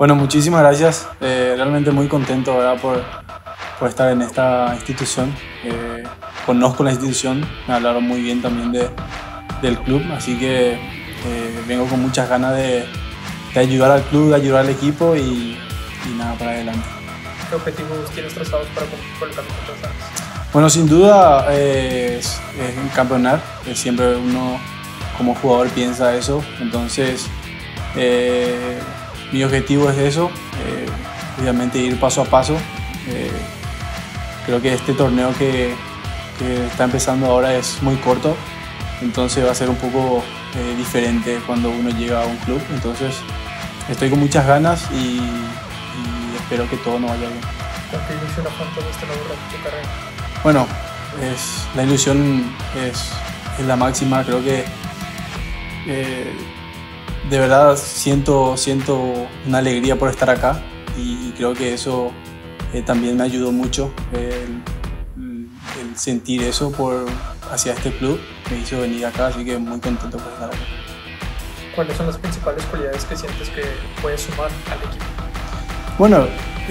Bueno, muchísimas gracias. Realmente muy contento, ¿verdad? por estar en esta institución. Conozco la institución, me hablaron muy bien también del club, así que vengo con muchas ganas de ayudar al club, de ayudar al equipo y nada, para adelante. ¿Qué objetivos tienes trazados para cumplir con el campeonato de Santos? Bueno, sin duda es campeonar. Siempre uno como jugador piensa eso, entonces mi objetivo es eso, obviamente ir paso a paso. Creo que este torneo que está empezando ahora es muy corto, entonces va a ser un poco diferente cuando uno llega a un club, entonces estoy con muchas ganas y espero que todo nos vaya bien. ¿Con qué ilusión afrontas este nuevo reto de tu carrera? Bueno, la ilusión es la máxima. Creo que de verdad siento una alegría por estar acá y creo que eso también me ayudó mucho, el sentir eso hacia este club me hizo venir acá, así que muy contento por estar acá. ¿Cuáles son las principales cualidades que sientes que puedes sumar al equipo? Bueno,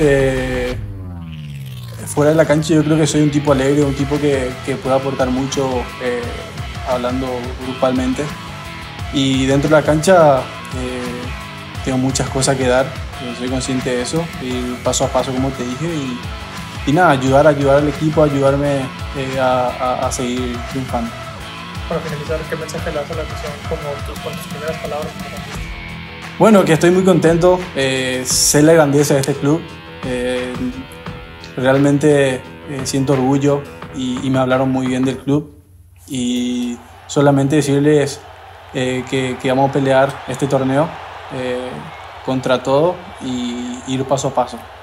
fuera de la cancha yo creo que soy un tipo alegre, un tipo que puede aportar mucho hablando grupalmente, y dentro de la cancha tengo muchas cosas que dar, soy consciente de eso, ir paso a paso como te dije y nada, ayudar al equipo, ayudarme a seguir triunfando. Para finalizar, ¿qué mensaje le das a la afición con tus primeras palabras como artista? Bueno, que estoy muy contento, sé la grandeza de este club, realmente siento orgullo y me hablaron muy bien del club, y solamente decirles que vamos a pelear este torneo contra todo y ir paso a paso.